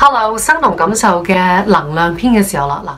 Hello， 生動感受嘅能量篇嘅時候啦，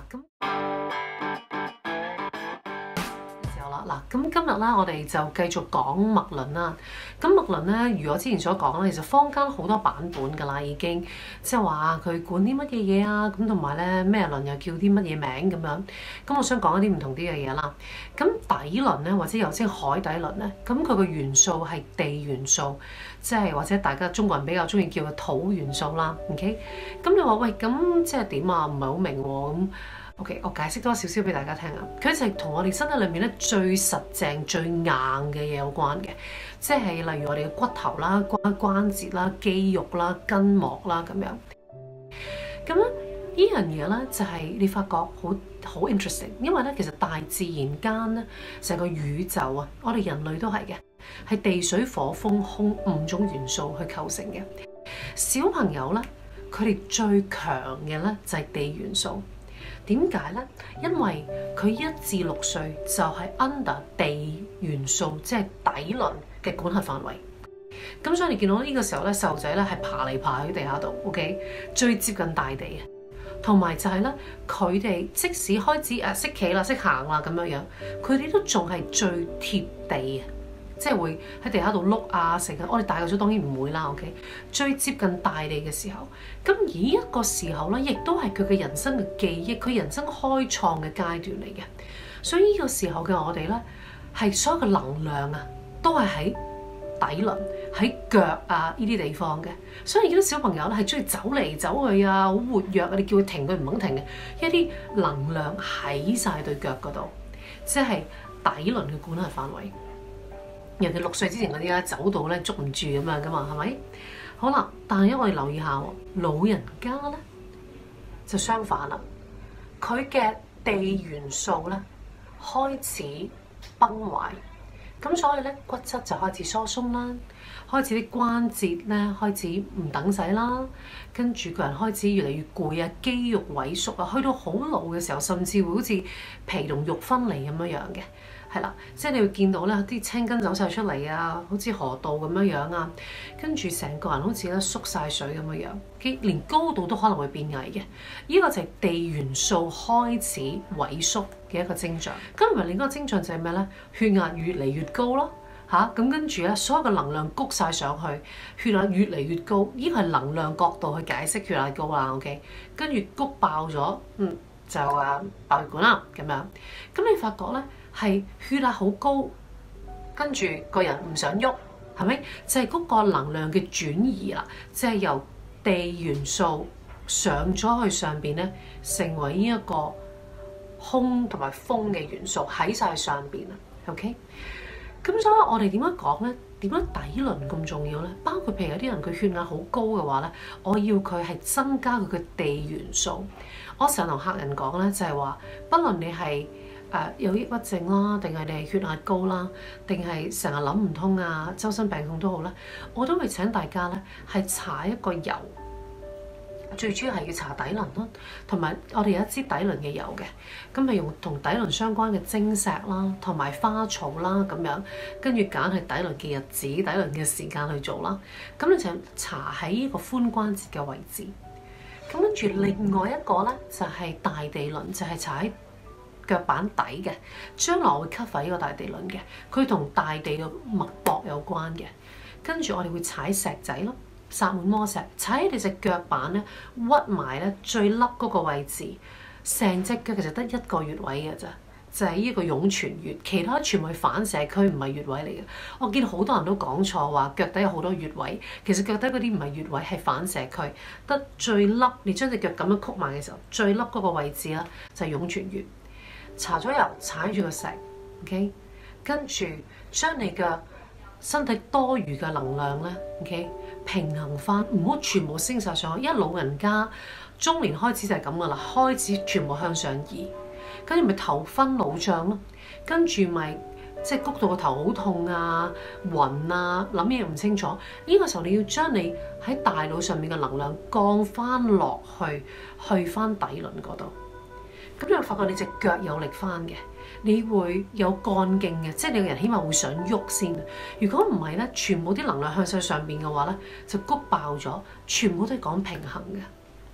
咁今日咧，我哋就繼續講脈輪啦。咁脈輪咧，如我之前所講咧，其實坊間好多版本㗎啦，已經即係話佢管啲乜嘢嘢啊，咁同埋咧咩輪又叫啲乜嘢名咁樣。咁我想講一啲唔同啲嘅嘢啦。咁底輪咧，或者又稱海底輪咧，咁佢個元素係地元素，即係或者大家中國人比較中意叫嘅土元素啦。OK， 咁你話喂，咁即係點啊？唔係好明喎咁。OK， 我解釋多少少俾大家聽啊！佢就係同我哋身體裏面咧最實淨、最硬嘅嘢有關嘅，即係例如我哋嘅骨頭啦、關節啦、肌肉啦、筋膜啦咁樣。咁咧呢樣嘢咧就係你發覺好 interesting， 因為咧其實大自然間咧成個宇宙啊，我哋人類都係嘅，係地水火風空5種元素去構成嘅。小朋友咧，佢哋最強嘅咧就係地元素。點解呢？因為佢1至6歲就係 under 地元素，即係底輪嘅管轄範圍。咁所以你見到呢個時候咧，細路仔咧係爬嚟爬去地下度 ，OK， 最接近大地嘅。同埋就係咧，佢哋即使開始識企啦、識行啦咁樣樣，佢哋都仲係最貼地嘅。即係會喺地下度碌啊，成日我哋大個咗當然唔會啦。OK， 最接近大地嘅時候，咁而呢一個時候咧，亦都係佢嘅人生嘅記憶，佢人生開創嘅階段嚟嘅。所以呢個時候嘅我哋咧，係所有嘅能量啊，都係喺底輪、喺腳啊呢啲地方嘅。所以你見到小朋友咧係中意走嚟走去啊，好活躍啊，你叫佢停佢唔肯停嘅，一啲能量喺晒對腳嗰度，即係底輪嘅管轄範圍。尤其6歲之前嗰啲咧，走到咧捉唔住咁樣噶嘛，係咪？好啦，但係因為我哋留意下喎，老人家咧就相反啦，佢嘅地元素咧開始崩壞，咁所以咧骨質就開始疏鬆啦，開始啲關節咧開始唔等使啦，跟住個人開始越嚟越攰啊，肌肉萎縮啊，去到好老嘅時候，甚至會好似皮同肉分離咁樣樣嘅。係啦，即係你會見到咧啲青筋走晒出嚟啊，好似河道咁樣樣啊，跟住成個人好似咧縮晒水咁樣樣，連高度都可能會變矮嘅。呢個就係地元素開始萎縮嘅一個徵象。咁另一個徵象就係咩咧？血壓越嚟越高咯，咁跟住咧所有嘅能量谷晒上去，血壓越嚟越高。呢個係能量角度去解釋血壓高啦。OK， 跟住谷爆咗，就爆血管啦咁樣。咁你發覺咧？係血壓好高，跟住個人唔想喐，係咪？就係嗰個能量嘅轉移啦，即係由地元素上咗去上邊咧，成為呢一個空同埋風嘅元素喺晒上邊啊。OK， 咁所以我哋點樣講咧？點解底輪咁重要咧？包括譬如有啲人佢血壓好高嘅話咧，我要佢係增加佢嘅地元素。我成日同客人講咧，就係話，不論你係有抑鬱症啦，定係你係血壓高啦，定係成日諗唔通啊，周身病痛都好啦，我都會請大家咧係搽一個油，最主要係要搽底輪啦，同埋我哋有一支底輪嘅油嘅，咁係用同底輪相關嘅晶石啦，同埋花草啦咁樣，跟住揀係底輪嘅日子、底輪嘅時間去做啦，咁你就搽喺呢個髖關節嘅位置，咁跟住另外一個咧就係大地輪，就係搽喺腳板底嘅，將來我會 cover 呢個大地輪嘅，佢同大地嘅脈搏有關嘅。跟住我哋會踩石仔咯，薩滿魔石，踩喺你隻腳板咧，屈埋咧最凹嗰個位置，成隻腳其實得1個穴位嘅咋，就係呢個湧泉穴，其他全部係反射區，唔係穴位嚟嘅。我見好多人都講錯話腳底有好多穴位，其實腳底嗰啲唔係穴位，係反射區，得最凹。你將隻腳咁樣曲埋嘅時候，最凹嗰個位置啦，就係湧泉穴。搽咗油，踩住個石 ，OK， 跟住將你嘅身體多餘嘅能量咧 ，OK， 平衡翻，唔好全部升晒上去。因為老人家中年開始就係咁噶啦，開始全部向上移，跟住咪頭昏腦脹咯，跟住咪即係谷到個頭好痛啊、暈啊、諗嘢唔清楚。呢個時候你要將你喺大腦上面嘅能量降翻落去，去翻底輪嗰度。咁你會發覺你隻腳有力翻嘅，你會有幹勁嘅，即係你個人起碼會想喐先。如果唔係咧，全部啲能量向晒上邊嘅話咧，就谷爆咗，全部都係講平衡嘅。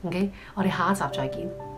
OK，我哋下一集再見。